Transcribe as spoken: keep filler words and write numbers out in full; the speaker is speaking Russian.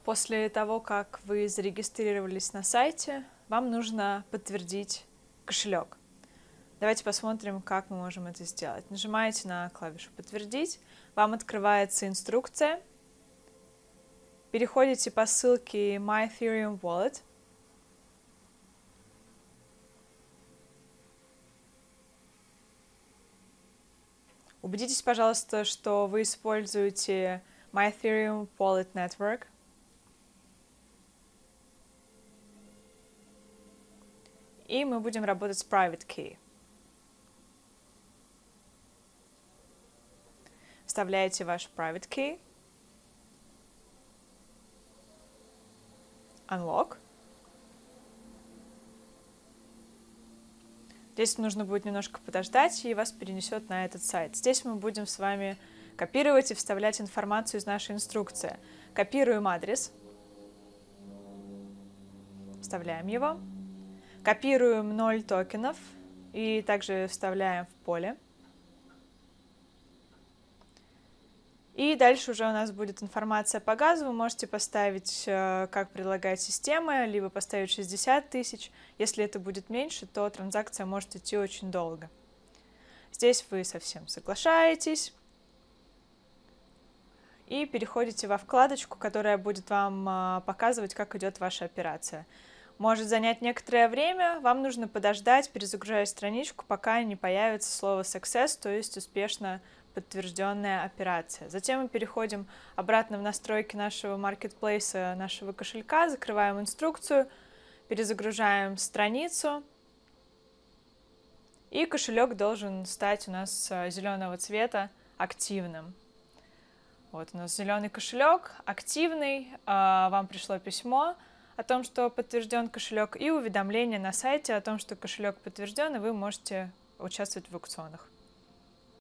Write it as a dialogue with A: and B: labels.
A: После того, как вы зарегистрировались на сайте, вам нужно подтвердить кошелек. Давайте посмотрим, как мы можем это сделать. Нажимаете на клавишу «Подтвердить», вам открывается инструкция. Переходите по ссылке My Ethereum Wallet. Убедитесь, пожалуйста, что вы используете My Ethereum Wallet Network. И мы будем работать с Private Key. Вставляете ваш Private Key. Unlock. Здесь нужно будет немножко подождать, и вас перенесет на этот сайт. Здесь мы будем с вами копировать и вставлять информацию из нашей инструкции. Копируем адрес. Вставляем его. Копируем ноль токенов и также вставляем в поле. И дальше уже у нас будет информация по газу. Вы можете поставить, как предлагает система, либо поставить шестьдесят тысяч. Если это будет меньше, то транзакция может идти очень долго. Здесь вы совсем соглашаетесь. И переходите во вкладочку, которая будет вам показывать, как идет ваша операция. Может занять некоторое время, вам нужно подождать, перезагружая страничку, пока не появится слово success, то есть успешно подтвержденная операция. Затем мы переходим обратно в настройки нашего маркетплейса, нашего кошелька, закрываем инструкцию, перезагружаем страницу, и кошелек должен стать у нас зеленого цвета, активным. Вот у нас зеленый кошелек, активный, вам пришло письмо о том, что подтвержден кошелек, и уведомление на сайте о том, что кошелек подтвержден, и вы можете участвовать в аукционах.